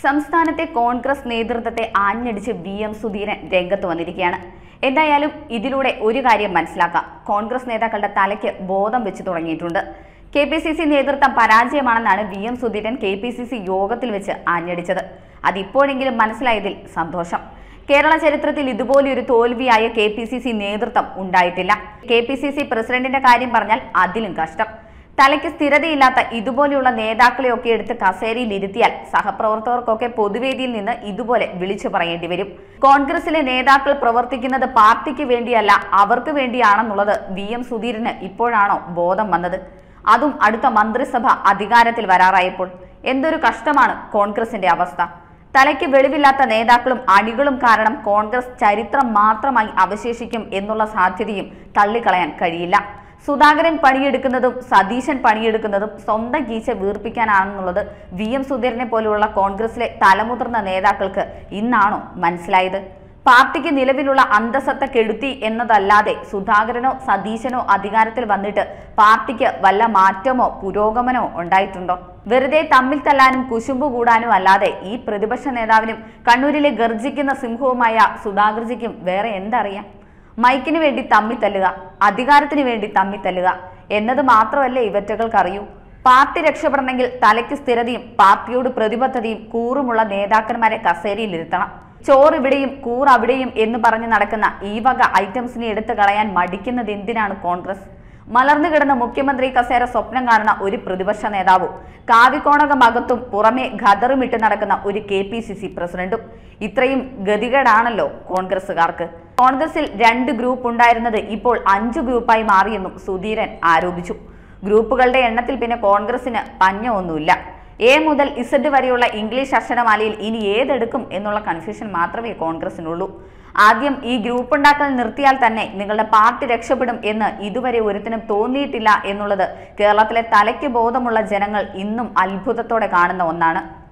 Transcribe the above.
സംസ്ഥാനത്തെ കോൺഗ്രസ് നേതൃത്വത്തെ ആഞ്ഞടിച്ച് വി.എം. സുധീരൻ രംഗത്ത് വന്നിരിക്കുകയാണ്. എന്തായാലും ഇതിലൂടെ ഒരു കാര്യം മനസ്സിലാക്കാം. കോൺഗ്രസ് നേതാക്കളുടെ തലയ്ക്ക് ബോധം വെച്ച് തുടങ്ങിയിട്ടുണ്ട്. കെ.പി.സി.സി നേതൃത്വം പരാജയമാണെന്നാണ് വി.എം. സുധീരൻ കെ.പി.സി.സി യോഗത്തിൽ വെച്ച് ആഞ്ഞടിച്ചത്. അതിപ്പോഴെങ്കിലും മനസ്സിലായതിൽ സന്തോഷം. കേരള ചരിത്രത്തിൽ ഇതുപോലെയൊരു തോൽവിയായ കെ.പി.സി.സി നേതൃത്വം ഉണ്ടായിട്ടില്ല. കെ.പി.സി.സി പ്രസിഡന്റിന്റെ കാര്യം പറഞ്ഞാൽ അതിലും കഷ്ടം. തലയ്ക്ക് സ്ഥിരതയില്ലാത്ത ഇതുപോലെയുള്ള നേതാക്കളെയൊക്കെ എടുത്ത് കസേരയിൽ ഇരുത്തിയാൽ സഹപ്രവർത്തകർക്കൊക്കെ പൊതുവേദിയിൽ നിന്ന് ഇതുപോലെ വിളിച്ചു പറയേണ്ടി വരും. കോൺഗ്രസിലെ നേതാക്കൾ പ്രവർത്തിക്കുന്നത് പാർട്ടിക്ക് വേണ്ടിയല്ല, അവർക്ക് വേണ്ടിയാണെന്നുള്ളത് വി.എം. സുധീരന് ഇപ്പോഴാണോ ബോധം വന്നത്? അതും അടുത്ത മന്ത്രിസഭ അധികാരത്തിൽ വരാറായപ്പോൾ. എന്തൊരു കഷ്ടമാണ് കോൺഗ്രസിന്റെ അവസ്ഥ. തലയ്ക്ക് വെളിവില്ലാത്ത നേതാക്കളും അണികളും കാരണം കോൺഗ്രസ് ചരിത്രം മാത്രമായി അവശേഷിക്കും എന്നുള്ള സാധ്യതയും തള്ളിക്കളയാൻ കഴിയില്ല. സുധാകരൻ പണിയെടുക്കുന്നതും സതീശൻ പണിയെടുക്കുന്നതും സ്വന്തം കീശ വീർപ്പിക്കാനാണെന്നുള്ളത് വി.എം. സുധീരനെ പോലെയുള്ള കോൺഗ്രസിലെ തലമുതിർന്ന നേതാക്കൾക്ക് ഇന്നാണോ മനസ്സിലായത്? പാർട്ടിക്ക് നിലവിലുള്ള അന്തസത്ത കെടുത്തി എന്നതല്ലാതെ സുധാകരനോ സതീശനോ അധികാരത്തിൽ വന്നിട്ട് പാർട്ടിക്ക് വല്ല മാറ്റമോ പുരോഗമനോ ഉണ്ടായിട്ടുണ്ടോ? വെറുതെ തമ്മിൽ തല്ലാനും കുശുമ്പു കൂടാനും അല്ലാതെ ഈ പ്രതിപക്ഷ നേതാവിനും കണ്ണൂരിലെ ഗർജിക്കുന്ന സിംഹവുമായ സുധാകർജിക്കും വേറെ എന്തറിയാം? മൈക്കിന് വേണ്ടി തമ്മിൽ തല്ലുക, അധികാരത്തിന് വേണ്ടി തമ്മിൽ തല്ലുക എന്നത് മാത്രമല്ലേ ഇവറ്റകൾക്ക് അറിയൂ. പാർട്ടി രക്ഷപ്പെടണമെങ്കിൽ തലയ്ക്ക് സ്ഥിരതയും പാർട്ടിയോട് പ്രതിബദ്ധതയും കൂറുമുള്ള നേതാക്കന്മാരെ കസേരയിൽ ഇരുത്തണം. ചോറിവിടെയും കൂർ അവിടെയും എന്ന് പറഞ്ഞ് നടക്കുന്ന ഈ വക ഐറ്റംസിനെ എടുത്തു കളയാൻ മടിക്കുന്നത് എന്തിനാണ് കോൺഗ്രസ്? മലർന്നു കിടന്ന മുഖ്യമന്ത്രി കസേര സ്വപ്നം കാണുന്ന ഒരു പ്രതിപക്ഷ നേതാവും കാവിക്കോണകമകത്തും പുറമെ ഖദറുമിട്ട് നടക്കുന്ന ഒരു കെ.പി.സി.സി പ്രസിഡന്റും. ഇത്രയും ഗതികേടാണല്ലോ കോൺഗ്രസുകാർക്ക്. കോൺഗ്രസിൽ 2 ഗ്രൂപ്പ് ഉണ്ടായിരുന്നത് ഇപ്പോൾ 5 ഗ്രൂപ്പായി മാറിയെന്നും സുധീരൻ ആരോപിച്ചു. ഗ്രൂപ്പുകളുടെ എണ്ണത്തിൽ പിന്നെ കോൺഗ്രസിന് പഞ്ഞമൊന്നുമില്ല. എ മുതൽ ഇസഡ് വരെയുള്ള ഇംഗ്ലീഷ് അക്ഷരമാലയിൽ ഇനി ഏതെടുക്കും എന്നുള്ള കൺഫ്യൂഷൻ മാത്രമേ കോൺഗ്രസിനുള്ളൂ. ആദ്യം ഈ ഗ്രൂപ്പ് ഉണ്ടാക്കൽ നിർത്തിയാൽ തന്നെ നിങ്ങളുടെ പാർട്ടി രക്ഷപ്പെടും എന്ന് ഇതുവരെ ഒരുത്തിനും തോന്നിയിട്ടില്ല എന്നുള്ളത് കേരളത്തിലെ തലയ്ക്ക് ബോധമുള്ള ജനങ്ങൾ ഇന്നും അത്ഭുതത്തോടെ കാണുന്ന ഒന്നാണ്.